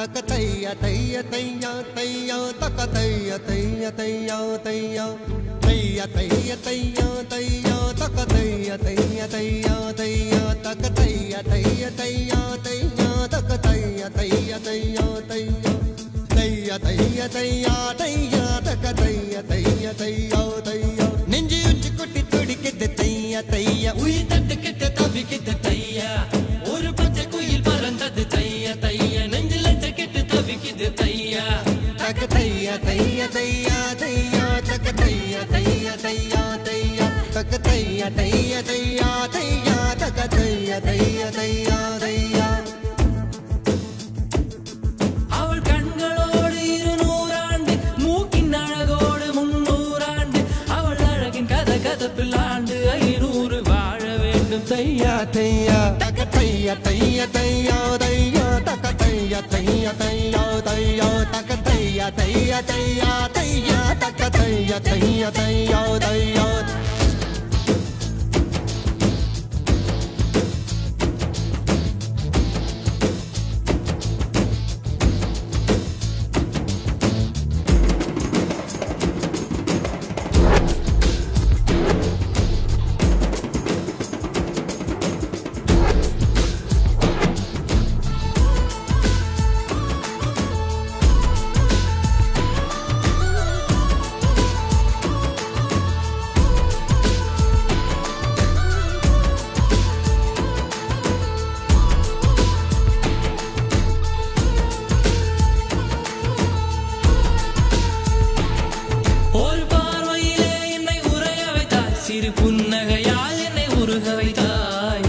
तक तैया तैया तैया तैया तक तैया तैया तैया तैया तैया तैया तैया तैया तक तैया तैया तैया तैया तक तैया तैया तैया तैया तक तैया तैया तैया तैया तैया तैया तैया तैया तक तैया तैया तैया तैया நெஞ்சு உச்சி கொட்டி துடிக்குது தையா தையா உயிர் தட்டுக்கிட்டு தவிக்குது தையா ஒரு பச்சை குயில் பறந்தது தையா தையா நெஞ்சில தக்கிட்டு தவிக்குது தையா தக தையா தையா தையா தையா தக தையா தையா தையா தையா தக தையா தையா தையா தையா தக தையா தையா தையா தையா அவள் கண்களோடு 200 ஆண்டு மூக்கின் அழகோடு 300 ஆண்டு அவள் அழகின் கதை கதப்பிலாண்டு 500 வாழ வேண்டும் தையா தையா தக தையா தையா தையா தையா தக தையா தையா தையா தையா தக தையா தையா தையா தையா தக தையா தையா தையா தையா புன்னகையால் என்னை உருக வைத்தாய்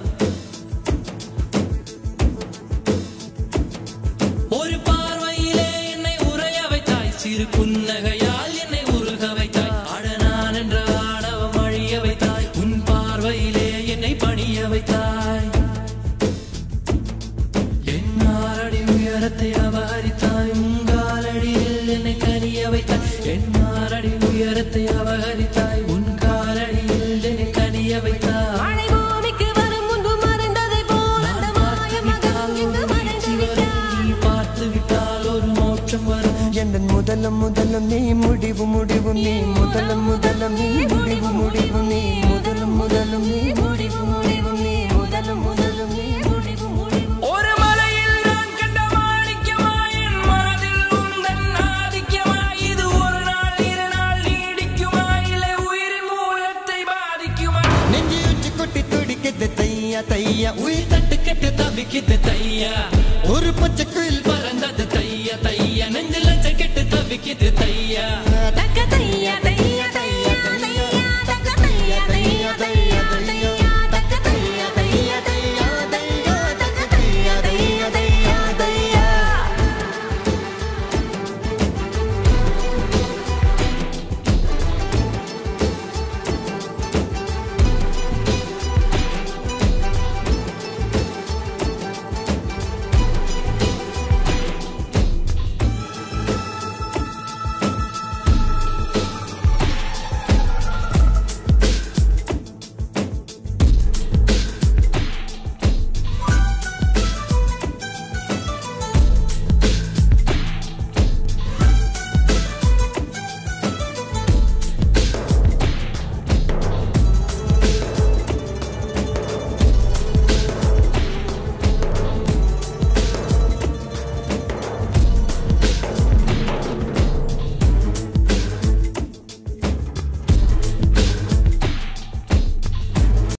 ஒரு பார்வையிலே என்னை உறைய வைத்தாய் சிறு புன்னகையால் என்னை உருக வைத்தாய் அடனான் என்ற ஆணவம் அழிய வைத்தாய் உன் பார்வையிலே என்னை பணிய வைத்தாய் என் ஆறடி உயரத்தை அபகரித்தாய் உங்காலடியில் என்னை கனிய வைத்தாய் என் ஆறடி உயரத்தை அபகரித்தாய் உன் முதலம் முதலம் நீ முடிவு முடிவு நீ முதலம் முதலம் நீ முடிவு முடிவு நீ முதலம் முதலம் நீ முடிவு முடிவு நீ முதலம் முதலம் நீ முடிவு முடிவு ஒரு மலையில் நான் கண்ட மாணிக்கமாய் என் மனதில் உந்தன் ஆதிக்கமாய் இது ஒரு நாள் இரு நாள் நீடிக்குமா இல்லை உயிரின் மூலத்தை பாதிக்குமா நெஞ்சு உச்சி கொட்டி துடிக்குது தையா தையா உயிர் தட்டுக்கிட்டு தவிக்குது தையா ஒரு பச்சை குயில் பறந்தது தையா தையா நெஞ்சில தக்கிட்டு தவிக்குது தையா